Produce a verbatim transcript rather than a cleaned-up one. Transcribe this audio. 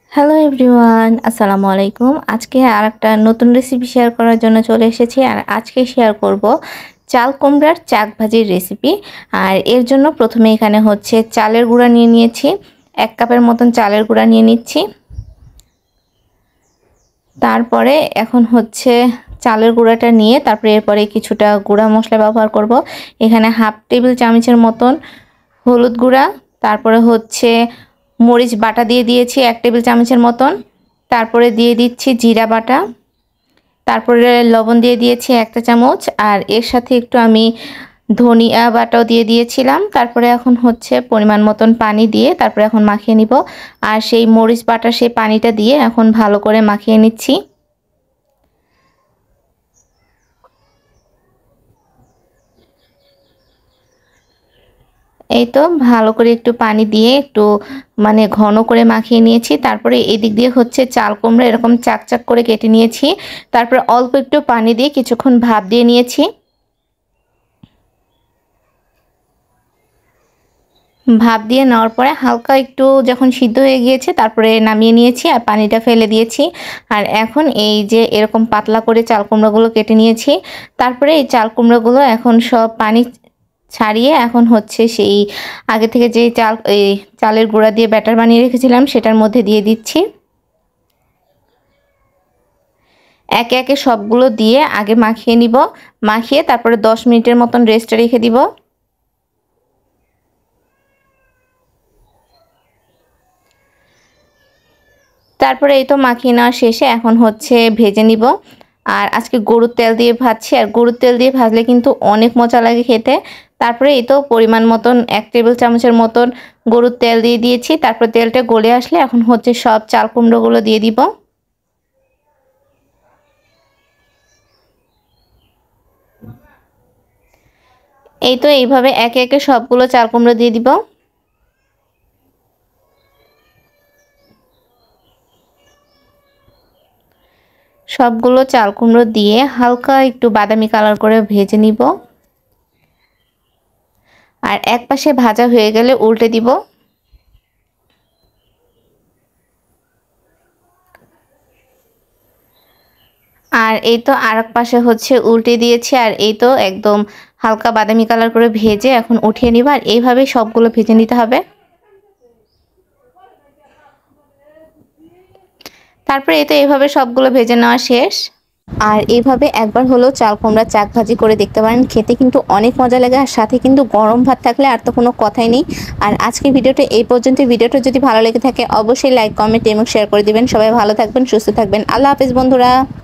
Hello everyone, আসসালামু আলাইকুম। আজকে আরেকটা নতুন রেসিপি শেয়ার করার জন্য চলে এসেছি। আর আজকে শেয়ার করব চাল কুমড়ার চাক ভাজির রেসিপি। আর এর জন্য প্রথমে এখানে হচ্ছে চালের গুঁড়া নিয়ে নিয়েছি। এক কাপের মতন চালের গুঁড়া নিয়ে নিচ্ছি। তারপরে এখন হচ্ছে চালের গুঁড়াটা নিয়ে তারপরে এরপরে কিছুটা গুঁড়া মশলা ব্যবহার করব। এখানে হাফ টেবিল চামচের মতন হলুদ গুঁড়া, তারপরে হচ্ছে মরিচ বাটা দিয়ে দিয়েছি এক টেবিল চামচের মতন, তারপরে দিয়ে দিচ্ছি জিরা বাটা, তারপরে লবণ দিয়ে দিয়েছি একটা চামচ, আর এর সাথে একটু আমি ধনিয়া বাটাও দিয়ে দিয়েছিলাম। তারপরে এখন হচ্ছে পরিমাণ মতন পানি দিয়ে তারপরে এখন মাখিয়ে নিব। আর সেই মরিচ বাটা সেই পানিটা দিয়ে এখন ভালো করে মাখিয়ে নিচ্ছি। এই তো ভালো করে একটু পানি দিয়ে একটু মানে ঘন করে মাখিয়ে নিয়েছি। তারপরে এই দিক দিয়ে হচ্ছে চাল কুমড়া এরকম চাক চাক করে কেটে নিয়েছি। তারপরে অল্প একটু পানি দিয়ে কিছুক্ষণ ভাপ দিয়ে নিয়েছি। ভাপ দিয়ে নেওয়ার পরে হালকা একটু যখন সিদ্ধ হয়ে গিয়েছে তারপরে নামিয়ে নিয়েছি আর পানিটা ফেলে দিয়েছি। আর এখন এই যে এরকম পাতলা করে চাল কুমড়াগুলো কেটে নিয়েছি। তারপরে এই চাল কুমড়াগুলো এখন সব পানি ছাড়িয়ে এখন হচ্ছে সেই আগে থেকে যে চাল এই চালের গুঁড়া দিয়ে ব্যাটার বানিয়ে রেখেছিলাম সেটার মধ্যে দিয়ে দিচ্ছি। একে একে সবগুলো দিয়ে আগে মাখিয়ে নিব। মাখিয়ে তারপরে দশ মিনিটের মতন রেস্টে রেখে দিব। তারপরে এই তো মাখিয়ে নেওয়া শেষে এখন হচ্ছে ভেজে নিব। আর আজকে গরুর তেল দিয়ে ভাজছি, আর গরুর তেল দিয়ে ভাজলে কিন্তু অনেক মজা লাগে খেতে। তারপরে এই তো পরিমাণ মতন এক টেবিল চামচের মতন গরুর তেল দিয়ে দিয়েছি। তারপর তেলটা গলে আসলে এখন হচ্ছে সব চাল কুমড়োগুলো দিয়ে দিব। এই তো এইভাবে একে একে সবগুলো চাল কুমড়ো দিয়ে দিব। সবগুলো চাল কুমড়ো দিয়ে হালকা একটু বাদামি কালার করে ভেজে নিব। আর এক পাশে ভাজা হয়ে গেলে উল্টে দিব। আর এই তো আরেক পাশে হচ্ছে উল্টে দিয়েছি। আর এই তো একদম হালকা বাদামি কালার করে ভেজে এখন উঠিয়ে নিব। আর এইভাবেই সবগুলো ভেজে নিতে হবে। তারপরে এই তো এইভাবে সবগুলো ভেজে নেওয়া শেষ। আর এইভাবে একবার হলেও চাল কুমড়া চাক ভাজি করে দেখতে পারেন, খেতে কিন্তু অনেক মজা লাগে। আর সাথে কিন্তু গরম ভাত থাকলে আর তো কোনো কথাই নেই। আর আজকের ভিডিওটা এই পর্যন্ত। ভিডিওটা যদি ভালো লেগে থাকে অবশ্যই লাইক কমেন্ট এবং শেয়ার করে দিবেন। সবাই ভালো থাকবেন, সুস্থ থাকবেন। আল্লাহ হাফেজ বন্ধুরা।